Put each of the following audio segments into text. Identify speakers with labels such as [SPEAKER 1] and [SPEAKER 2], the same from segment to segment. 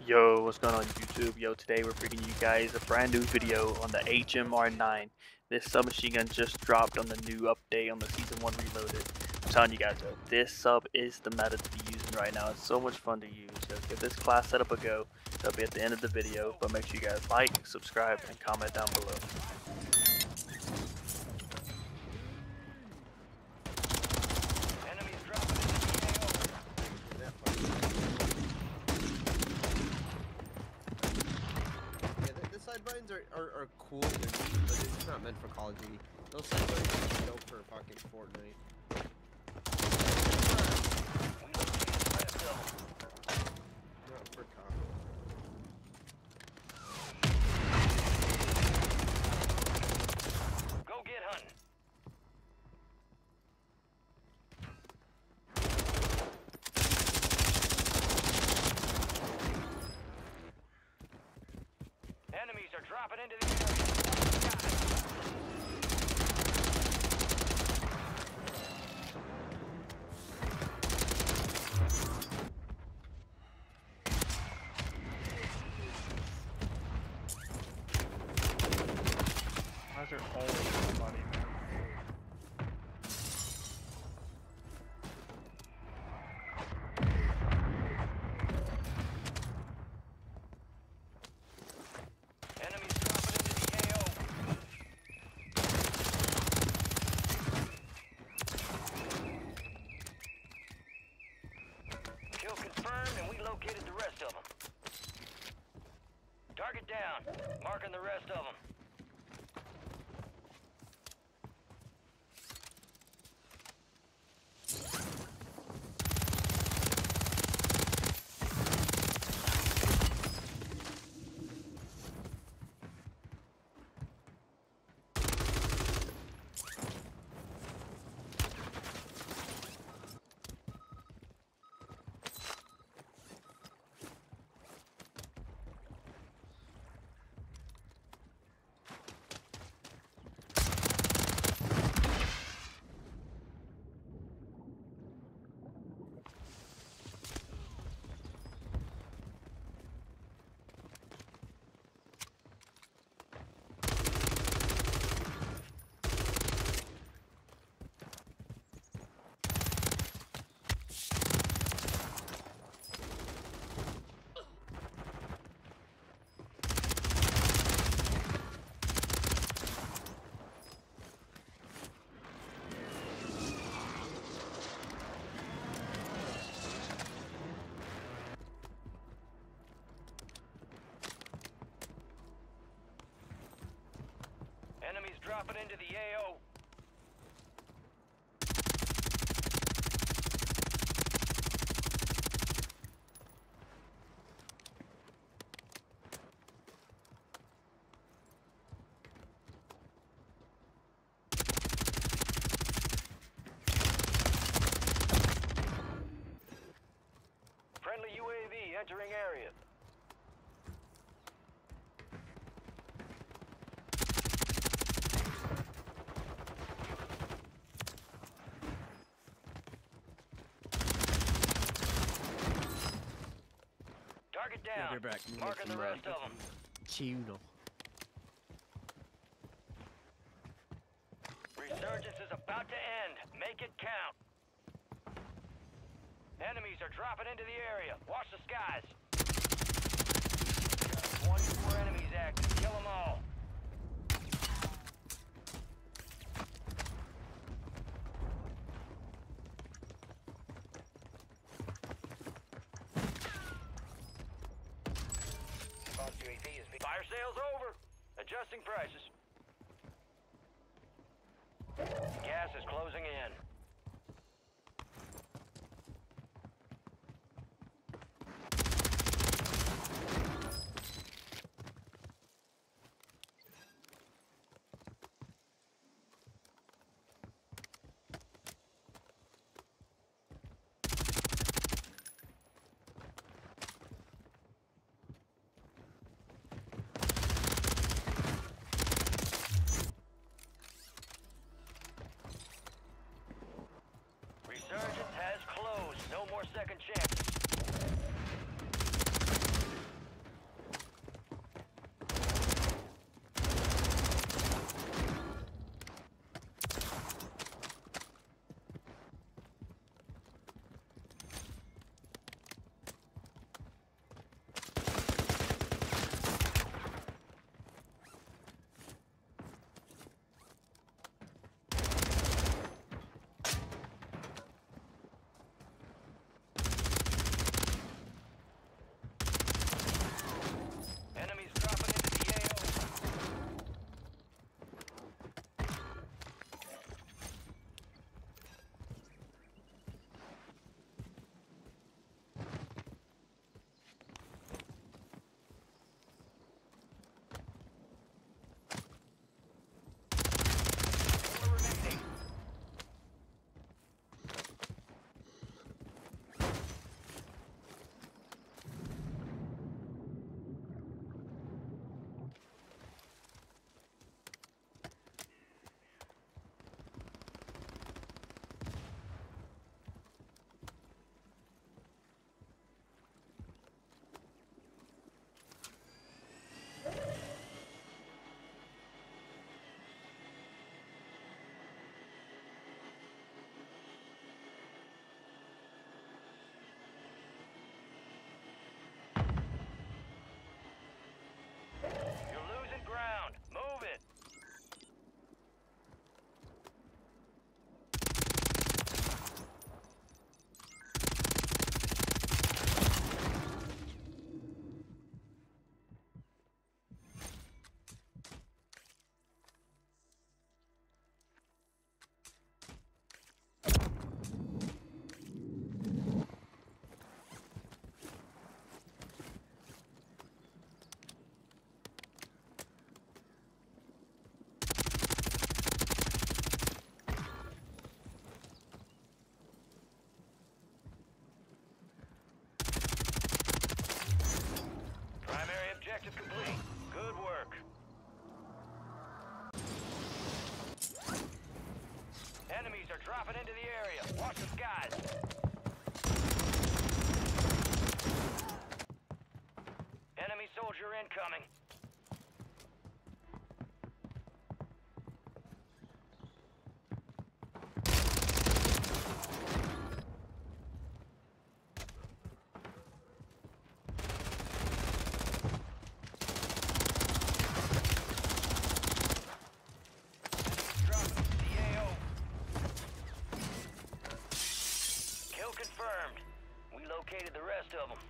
[SPEAKER 1] Yo, what's going on YouTube? Yo, today we're bringing you guys a brand new video on the HRM-9. This submachine gun just dropped on the new update on the Season 1 Reloaded. I'm telling you guys, yo, this sub is the meta to be using right now. It's so much fun to use. So give this class setup a go. That'll be at the end of the video, but make sure you guys like, subscribe, and comment down below.
[SPEAKER 2] Side buttons are cool, they're neat, but it's not meant for Call of Duty. Those side buttons are dope for fucking Fortnite. Not for COD.
[SPEAKER 3] Go get hunting. Enemies are dropping into the area.
[SPEAKER 1] Why is there always somebody, man?
[SPEAKER 3] Enemies dropping into the AO. Kill confirmed, and we located the rest of them. Target down. Marking the rest of them. Enemies dropping into the AO. Friendly UAV entering area. Target down.
[SPEAKER 2] They're back.
[SPEAKER 3] Marking the rest of them.
[SPEAKER 2] Chiuno.
[SPEAKER 3] Resurgence is about to end. Make it count. Enemies are dropping into the area. Watch the skies. 24 enemies active. Kill them all. Fire sales over. Adjusting prices. Gas is closing in. objective complete. Good work. Enemies are dropping into the area. Watch the skies. Enemy soldier incoming. Confirmed. We located the rest of them.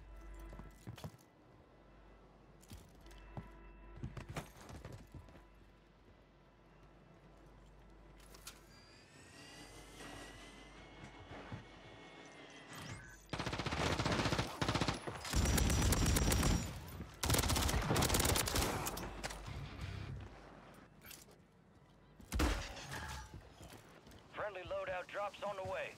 [SPEAKER 3] Friendly loadout drops on the way.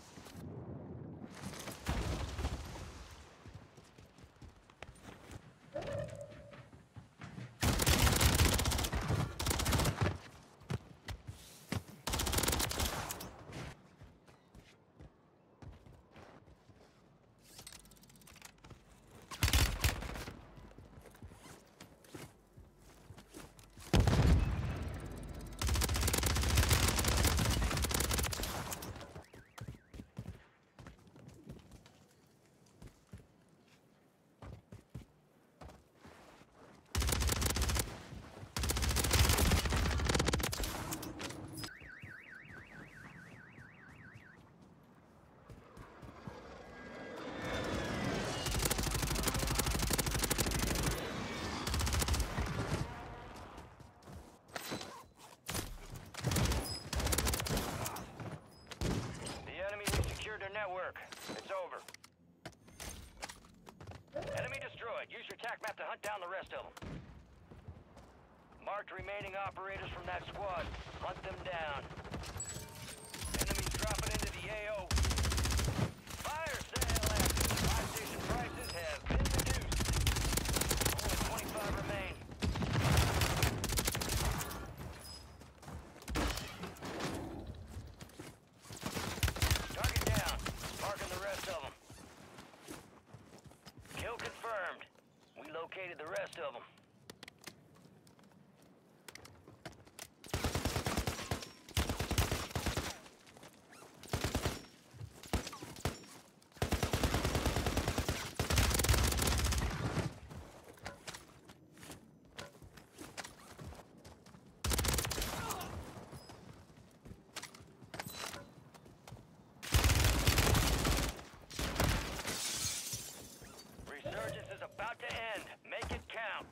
[SPEAKER 3] Network. It's over. Enemy destroyed. Use your TAC map to hunt down the rest of them. Marked remaining operators from that squad. Hunt them down. Enemies dropping into the AO. Fire sale active. Buy station prices have been reduced. Only 25 remain. Confirmed. We located the rest of them. Resurgence is about to end. Make it count.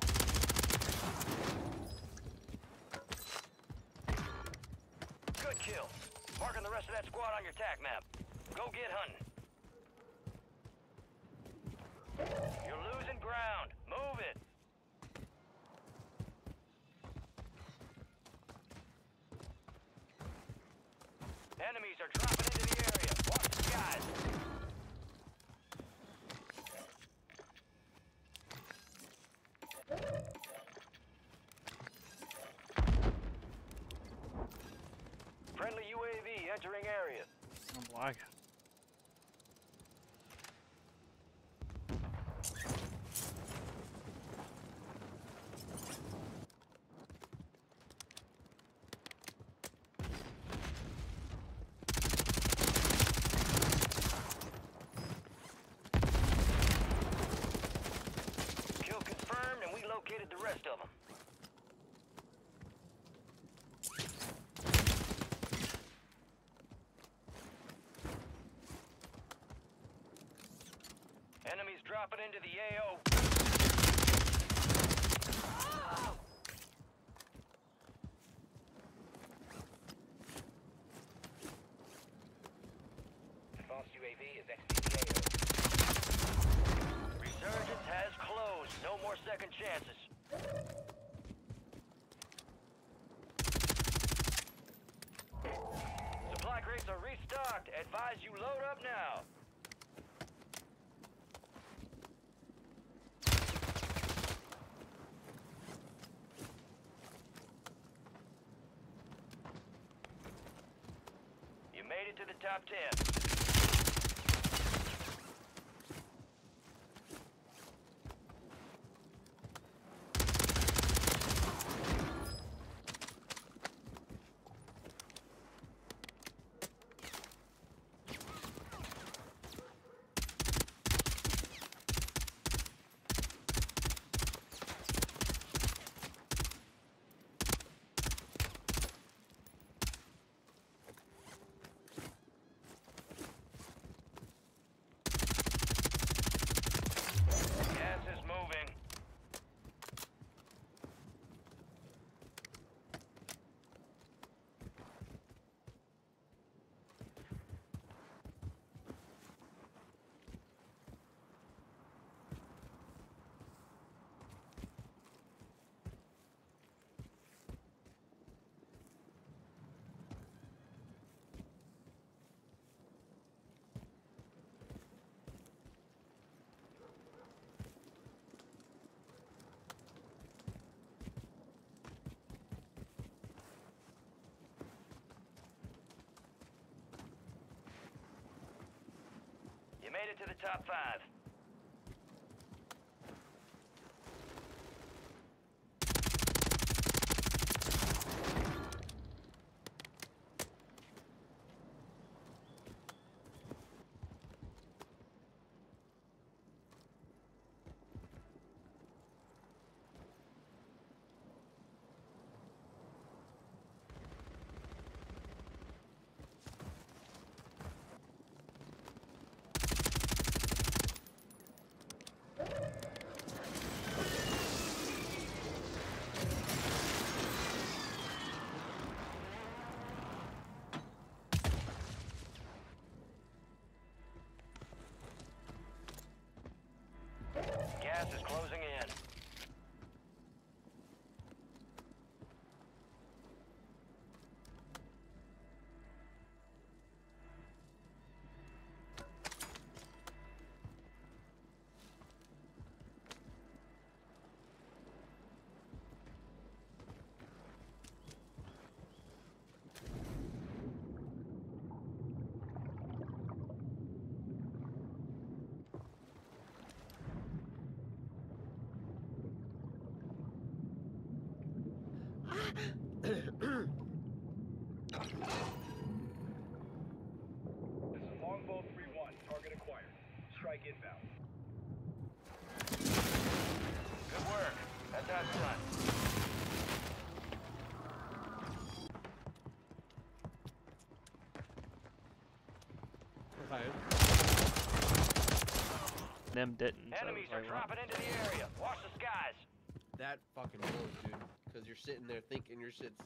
[SPEAKER 3] Good kill. Marking the rest of that squad on your TAC map. Go get hunting. You're losing ground. Move it. Enemies are dropping into the area. Watch the skies. Friendly UAV entering area.
[SPEAKER 1] I'm lagging.
[SPEAKER 3] Kill confirmed, and we located the rest of them. Enemies dropping into the AO. Advanced UAV is exiting the AO. Resurgence has closed. No more second chances. Supply crates are restocked. Advise you load up now. it to the top 10. Gas is moving. You made it to the top 5. Gas is closing in.
[SPEAKER 4] This is Longbow 3-1. Target acquired. Strike inbound.
[SPEAKER 3] Good work. That's how it's done.
[SPEAKER 2] Okay.
[SPEAKER 1] Them didn't. So
[SPEAKER 3] Enemies
[SPEAKER 1] it's
[SPEAKER 3] are
[SPEAKER 1] like,
[SPEAKER 3] dropping into the area. Watch the skies.
[SPEAKER 2] That fucking blows, dude. Because you're sitting there thinking your shit's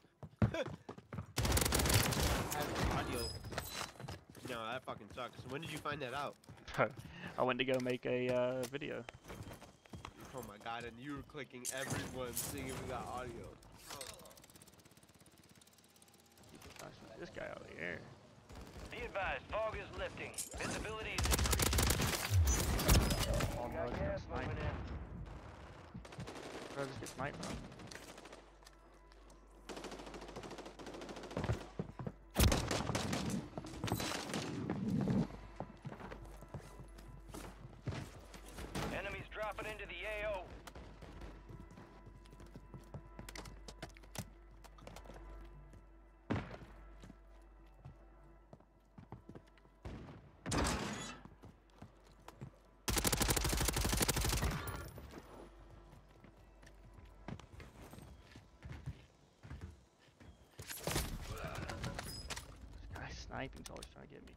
[SPEAKER 2] having audio. No, that fucking sucks. When did you find that out?
[SPEAKER 1] I went to go make a video.
[SPEAKER 2] Oh my god, and you were clicking everyone seeing if we got audio.
[SPEAKER 1] This guy out here.
[SPEAKER 3] Be advised, fog is lifting. Visibility is increasing.
[SPEAKER 1] Oh, no,
[SPEAKER 3] Got
[SPEAKER 1] it's
[SPEAKER 3] gas
[SPEAKER 1] gonna
[SPEAKER 3] moving
[SPEAKER 1] snipe.
[SPEAKER 3] in.
[SPEAKER 1] Bro, just get sniped from.
[SPEAKER 3] Enemies dropping into the AO.
[SPEAKER 1] This guy's sniping's always trying to get me.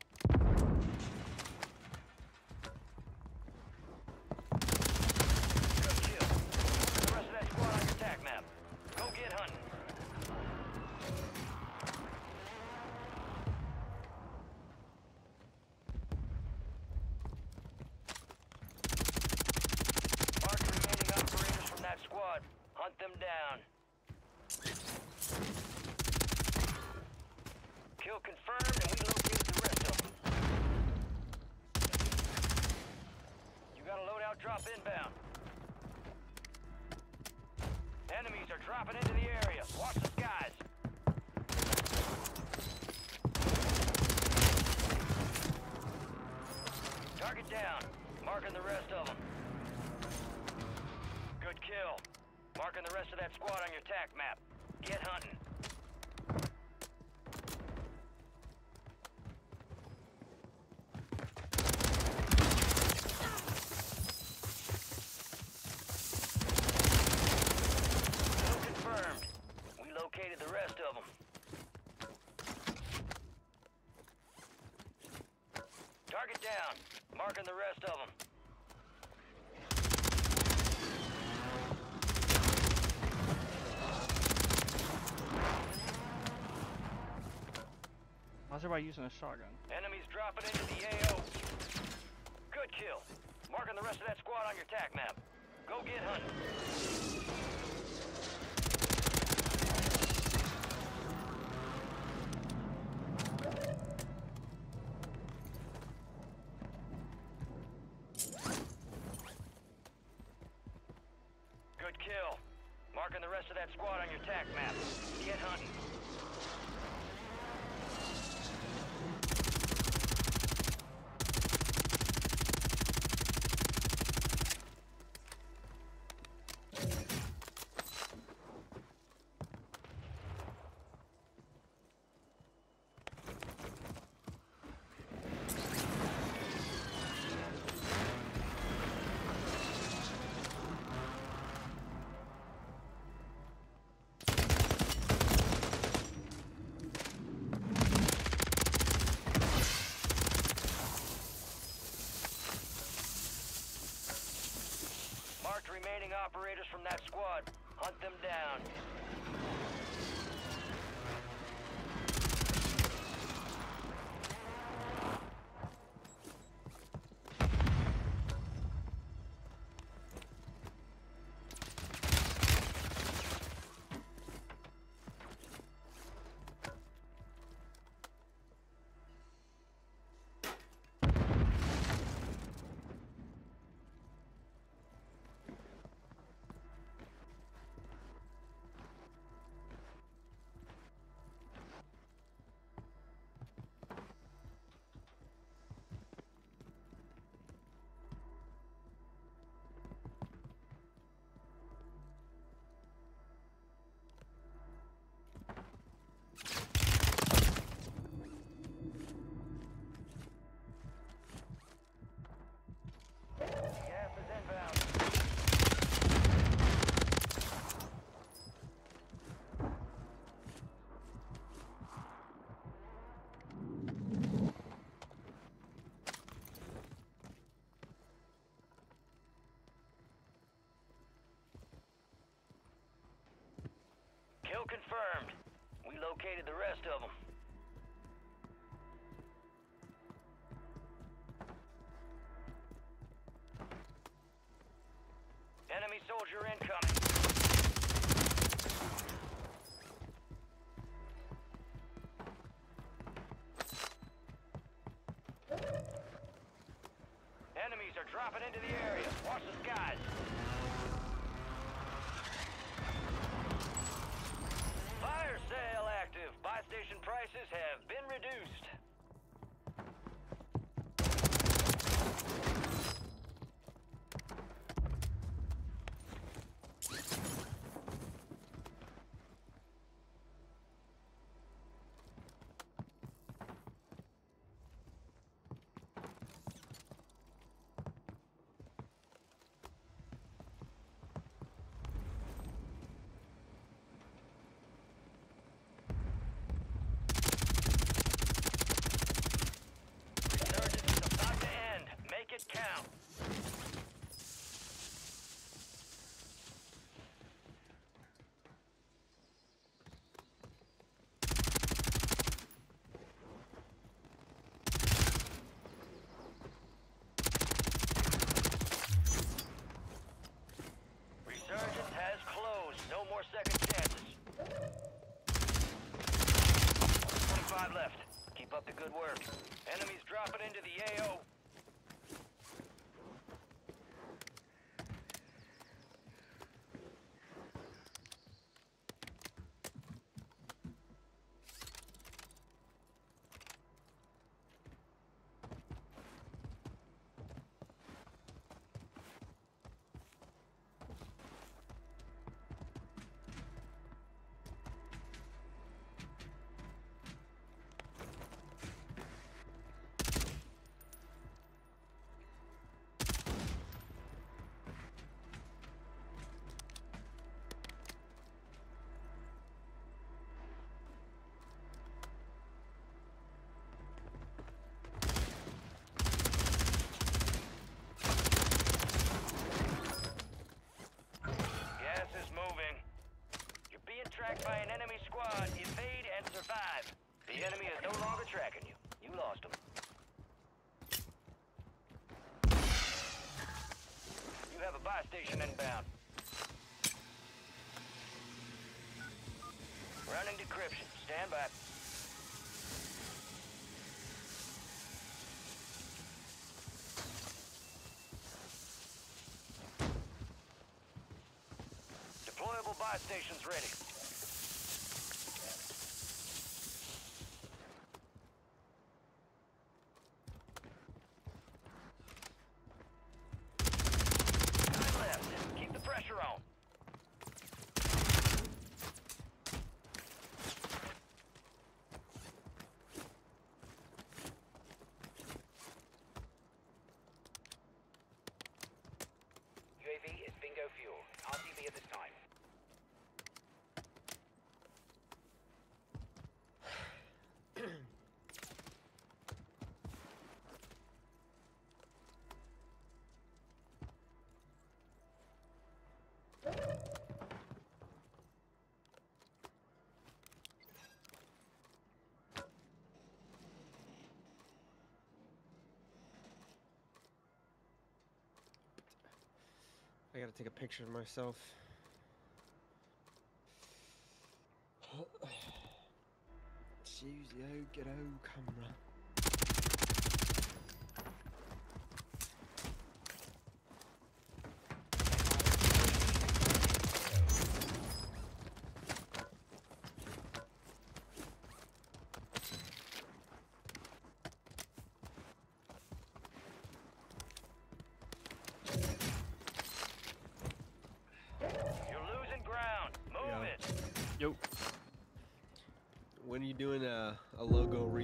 [SPEAKER 3] Good kill. The rest of that squad on your attack map. Go get hunting. Mark the remaining operators from that squad. Hunt them down. Kill confirmed, and we located the rest of them. You got a loadout drop inbound. Enemies are dropping into the area. Watch the skies. down. Marking the rest of them. Good kill. Marking the rest of that squad on your TAC map. Get hunting. Kill confirmed. We located the rest of them. Target down. Marking the rest of them.
[SPEAKER 1] How's everybody using a shotgun?
[SPEAKER 3] Enemies dropping into the AO. Good kill. Marking the rest of that squad on your TAC map. Go get hunting. Good kill. Marking the rest of that squad on your TAC map. Get hunting. Marked remaining operators from that squad. Hunt them down. Gas is inbound. Kill confirmed. We located the rest of them. Enemy soldier incoming. Enemies are dropping into the area. Watch the skies. Fire sale active. Buy station prices have been reduced. buy station inbound. Running decryption. Stand by. Deployable buy stations ready. Nine left. Keep the pressure on.
[SPEAKER 5] UAV is bingo fuel. RTB at this time.
[SPEAKER 2] I gotta take a picture of myself. Use the good old camera.
[SPEAKER 3] You're losing ground. Move
[SPEAKER 2] Yeah.
[SPEAKER 3] it.
[SPEAKER 1] Yo.
[SPEAKER 2] When are you doing a logo